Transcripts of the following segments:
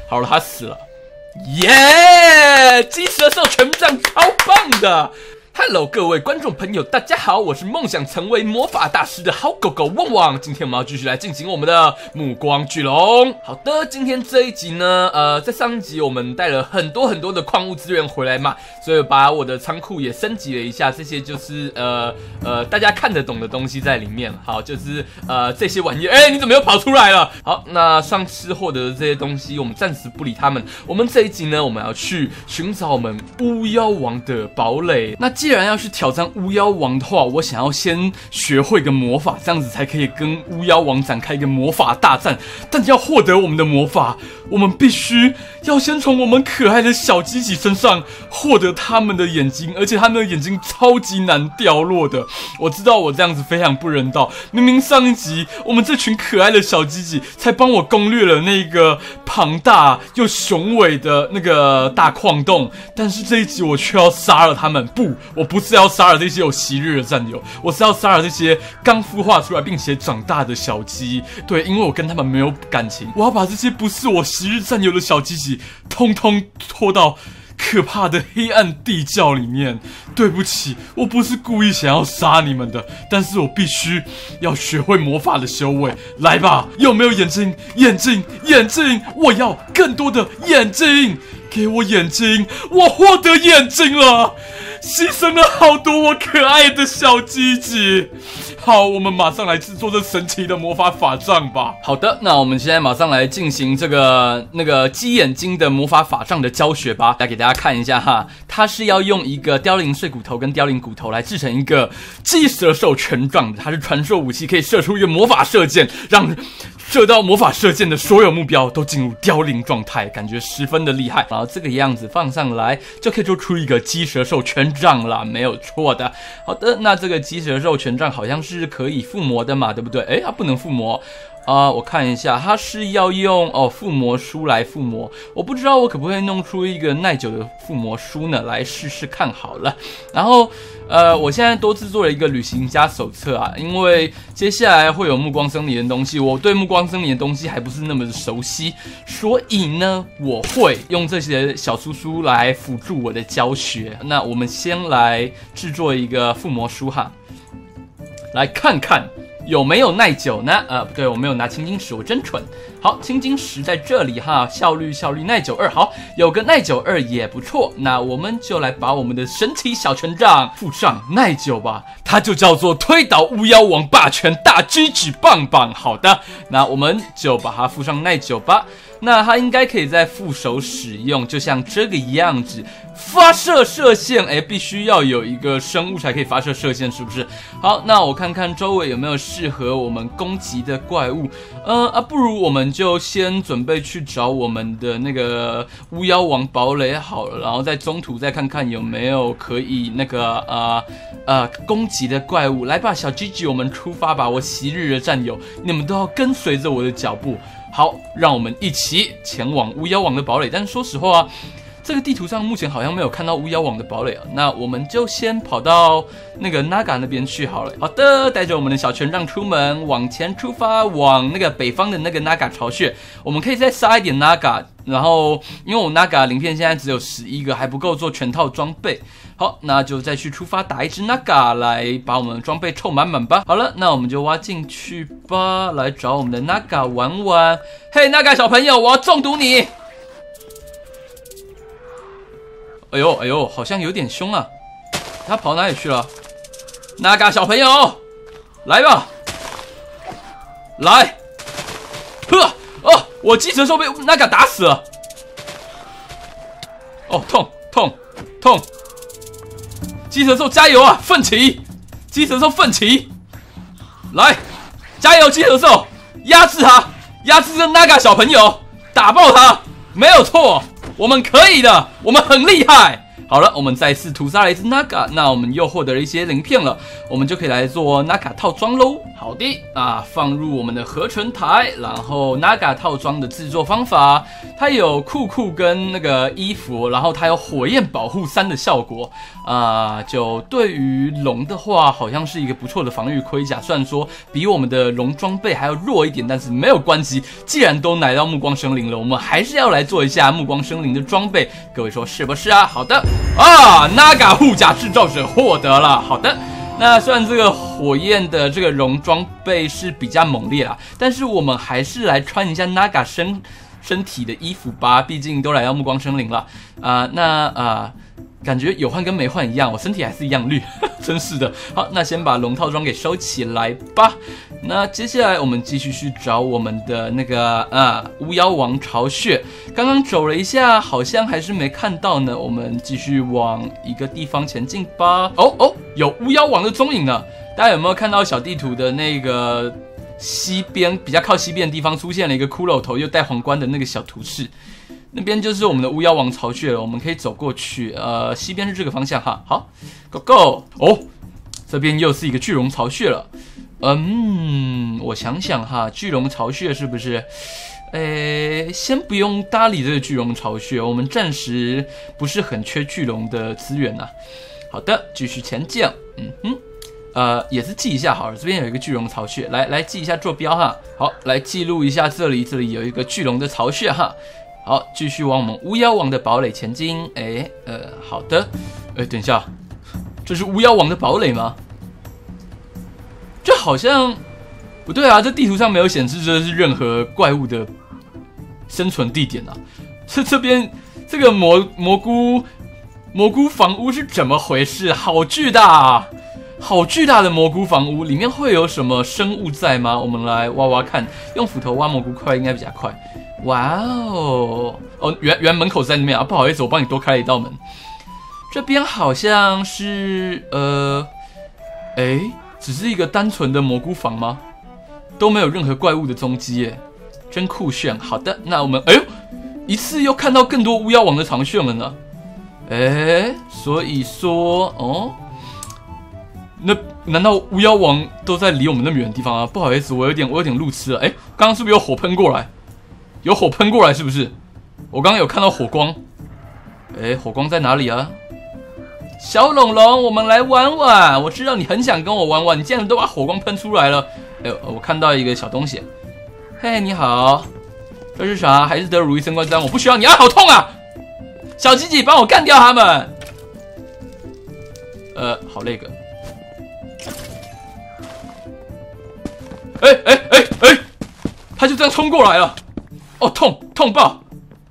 好了，他死了，耶！鸡蛇兽权杖超棒的。Hello， 各位观众朋友，大家好，我是梦想成为魔法大师的好狗狗旺旺。今天我们要继续来进行我们的暮光巨龙。好的，今天这一集呢，在上一集我们带了很多的矿物资源回来嘛，所以把我的仓库也升级了一下，这些就是大家看得懂的东西在里面。好，就是这些玩意儿，你怎么又跑出来了？好，那上次获得的这些东西，我们暂时不理他们。我们这一集呢，我们要去寻找我们巫妖王的堡垒。那既然要去挑战巫妖王的话，我想要先学会个魔法，这样子才可以跟巫妖王展开一个魔法大战。但要获得我们的魔法，我们必须要先从我们可爱的小鸡鸡身上获得他们的眼睛，而且他们的眼睛超级难掉落的。我知道我这样子非常不人道，明明上一集我们这群可爱的小鸡鸡才帮我攻略了那个庞大又雄伟的那个大矿洞，但是这一集我却要杀了他们。不，我不是要杀了这些有昔日的战友，我是要杀了这些刚孵化出来并且长大的小鸡。对，因为我跟他们没有感情，我要把这些不是我昔日战友的小鸡鸡通通拖到可怕的黑暗地窖里面。对不起，我不是故意想要杀你们的，但是我必须要学会魔法的修为。来吧，有没有眼睛？眼睛，眼睛！我要更多的眼睛，给我眼睛！我获得眼睛了，牺牲了好多我可爱的小鸡鸡。好，我们马上来制作这神奇的魔法法杖吧。好的，那我们现在马上来进行这个鸡眼睛的魔法法杖的教学吧。来给大家看一下哈，它是要用一个凋零碎骨头跟凋零骨头来制成一个鸡蛇兽权杖的，它是传说武器，可以射出一个魔法射箭，让射到魔法射箭的所有目标都进入凋零状态，感觉十分的厉害。然后这个样子放上来，就可以做出一个鸡蛇兽权杖啦，没有错的。好的，那这个鸡蛇兽权杖好像是可以附魔的嘛，对不对？诶，它不能附魔。我看一下，它是要用附魔书来附魔，我不知道我可不可以弄出一个耐久的附魔书呢？来试试看好了。然后我现在多制作了一个旅行家手册啊，因为接下来会有暮光森林的东西，我对暮光森林的东西还不是那么的熟悉，所以呢，我会用这些小书书来辅助我的教学。那我们先来制作一个附魔书哈，来看看有没有耐久呢？不对，我没有拿青金石，我真蠢。好，青金石在这里哈，效率耐久2，好，有个耐久2也不错。那我们就来把我们的神奇小权杖附上耐久吧，它就叫做推倒巫妖王霸权大鸡鸡棒棒。好的，那我们就把它附上耐久吧。那它应该可以在副手使用，就像这个样子。发射射线，必须要有一个生物才可以发射射线，是不是？好，那我看看周围有没有适合我们攻击的怪物。不如我们就先准备去找我们的那个巫妖王堡垒好了，然后在中途再看看有没有可以那个攻击的怪物。来吧，小鸡鸡，我们出发吧！我昔日的战友，你们都要跟随着我的脚步。好，让我们一起前往巫妖王的堡垒。但是说实话这个地图上目前好像没有看到巫妖王的堡垒啊，那我们就先跑到那个 Naga 那边去好了。好的，带着我们的小权杖出门，往前出发，往那个北方的那个 Naga 巢穴。我们可以再杀一点 Naga， 然后因为我 Naga 鳞片现在只有11个，还不够做全套装备。好，那就再去出发打一只 Naga 来把我们的装备凑满满吧。好了，那我们就挖进去吧，来找我们的 Naga 玩玩。嘿 Naga 小朋友，我要中毒你！哎呦，好像有点凶啊！他跑哪里去了？Naga 小朋友，来吧，来！我鸡蛇兽被 Naga 打死了！痛！鸡蛇兽加油啊！奋起！鸡蛇兽奋起！来，加油！鸡蛇兽，压制他，压制这 Naga 小朋友，打爆他！没有错。我们可以的，我们很厉害。 好了，我们再次屠杀了一只 Naga， 那我们又获得了一些鳞片了，我们就可以来做 Naga 套装喽。好的啊，放入我们的合成台，然后 Naga 套装的制作方法，它有裤跟那个衣服，然后它有火焰保护3的效果啊，就对于龙的话，好像是一个不错的防御盔甲，虽然说比我们的龙装备还要弱一点，但是没有关系，既然都来到暮光生灵了，我们还是要来做一下暮光生灵的装备，各位说是不是啊？好的。啊 ，Naga 护甲制造者获得了。好的，那虽然这个火焰的这个龙装备是比较猛烈啦，但是我们还是来穿一下 Naga 身体的衣服吧，毕竟都来到暮光生灵了感觉有换跟没换一样，我身体还是一样绿，真是的。好，那先把龙套装给收起来吧。那接下来我们继续去找我们的那个巫妖王巢穴。刚刚走了一下，好像还是没看到呢。我们继续往一个地方前进吧。哦，有巫妖王的踪影呢。大家有没有看到小地图的那个西边比较靠西边的地方出现了一个骷髅头又戴皇冠的那个小图示？那边就是我们的巫妖王巢穴了，我们可以走过去。西边是这个方向哈。好 ，Go！ 哦，这边又是一个巨龙巢穴了。我想想哈，巨龙巢穴是不是？先不用搭理这个巨龙巢穴，我们暂时不是很缺巨龙的资源呐。好的，继续前进。也是记一下好了，这边有一个巨龙巢穴，来记一下坐标哈。好，来记录一下这里有一个巨龙的巢穴哈。好，继续往我们巫妖王的堡垒前进。好的。等一下，这是巫妖王的堡垒吗？这好像不对啊，这地图上没有显示这是任何怪物的生存地点啊。这边这个蘑菇房屋是怎么回事？好巨大啊！好巨大的蘑菇房屋，里面会有什么生物在吗？我们来挖挖看，用斧头挖蘑菇块应该比较快。哇哦！原门口在那边啊，不好意思，我帮你多开了一道门。这边好像是只是一个单纯的蘑菇房吗？都没有任何怪物的踪迹耶，真酷炫。好的，那我们一次又看到更多巫妖王的巢穴了呢。所以说那难道巫妖王都在离我们那么远的地方啊？不好意思，我有点路痴了。刚刚是不是有火喷过来？有火喷过来是不是？我刚刚有看到火光。火光在哪里啊？小龙龙，我们来玩玩。我知道你很想跟我玩玩，你竟然都把火光喷出来了。我看到一个小东西。嘿，你好，这是啥？还是得如意升官章？我不需要你啊！好痛啊！小鸡鸡，帮我干掉他们。好那个。他就这样冲过来了。痛爆！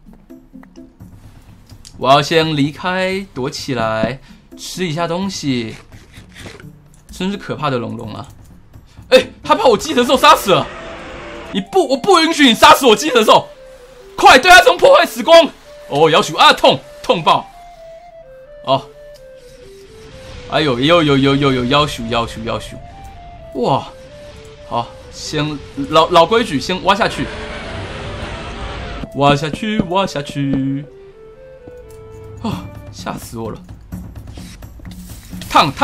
我要先离开，躲起来，吃一下东西。真是可怕的龙龙啊！他把我鸡神兽杀死了！我不允许你杀死我鸡神兽！快对他从破坏死光！要求啊，痛爆！有要求！哇！好，先老规矩，先挖下去。挖下去！吓死我了！烫！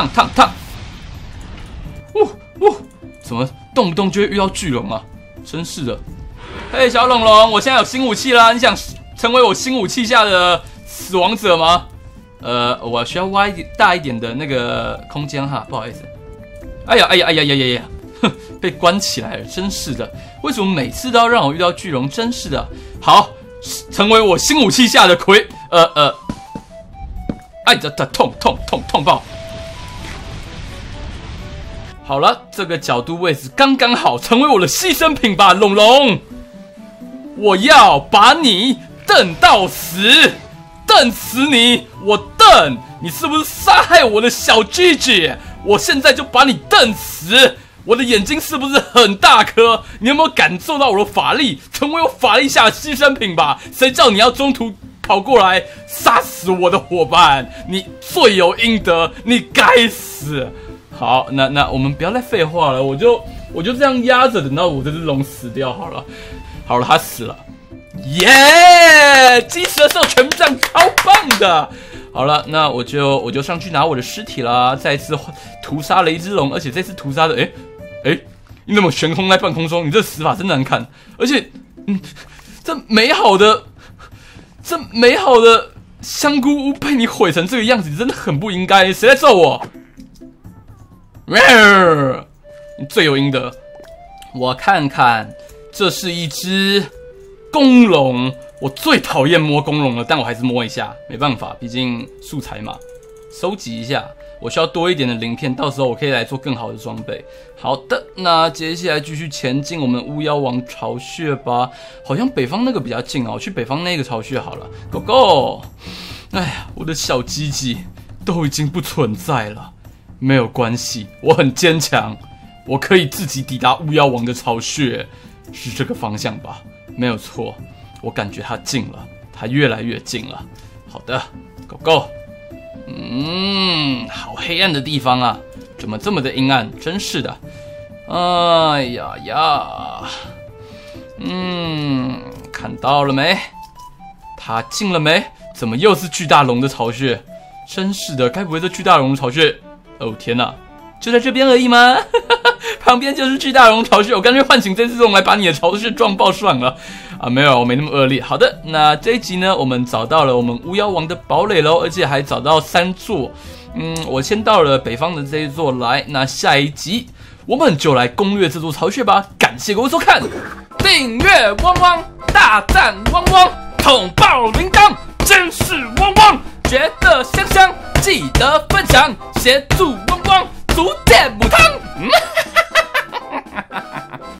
怎么动不动就会遇到巨龙啊？真是的！嘿，小龙龙，我现在有新武器啦！你想成为我新武器下的死亡者吗？我需要挖大一点的那个空间哈，不好意思。哎呀！哼，被关起来了，真是的！为什么每次都要让我遇到巨龙？真是的！好，成为我新武器下的痛爆！好了，这个角度位置刚刚好，成为我的牺牲品吧，龙龙！我要把你瞪到死，瞪死你！我瞪你，是不是杀害我的小鸡鸡？我现在就把你瞪死！我的眼睛是不是很大颗？你有没有感受到我的法力？成为我法力下的牺牲品吧！谁叫你要中途跑过来杀死我的伙伴？你罪有应得，你该死！好，那我们不要再废话了，我就这样压着，等到我这只龙死掉好了。好了，他死了，耶！鸡蛇兽全部这样超棒的。 好了，那我就上去拿我的尸体啦，再次屠杀了一只龙，而且这次屠杀的，你怎么悬空在半空中？你这死法真难看，而且，这美好的香菇屋被你毁成这个样子，真的很不应该。谁在揍我？你罪有应得。我看看，这是一只公龙。我最讨厌摸公龙了，但我还是摸一下，没办法，毕竟素材嘛。收集一下，我需要多一点的鳞片，到时候我可以来做更好的装备。好的，那接下来继续前进我们巫妖王巢穴吧。好像北方那个比较近哦，我去北方那个巢穴好了。Go go！ 哎呀，我的小鸡鸡都已经不存在了，没有关系，我很坚强，我可以自己抵达巫妖王的巢穴，是这个方向吧？没有错，我感觉它近了，它越来越近了。好的 ，Go go！ 好黑暗的地方啊，怎么这么的阴暗？真是的，哎呀呀，看到了没？它近了没？怎么又是巨大龙的巢穴？真是的，该不会这巨大龙的巢穴？哦天哪，就在这边而已吗？旁边就是巨大龙巢穴，我干脆唤醒这只龙来把你的巢穴撞爆算了。啊，没有，我没那么恶劣。好的，那这一集呢，我们找到了我们巫妖王的堡垒喽，而且还找到3座。我先到了北方的这一座来，那下一集我们就来攻略这座巢穴吧。感谢各位收看，订阅汪汪，大赞汪汪，捅爆铃铛，真是汪汪，觉得香香，记得分享，协助汪汪，逐渐母汤。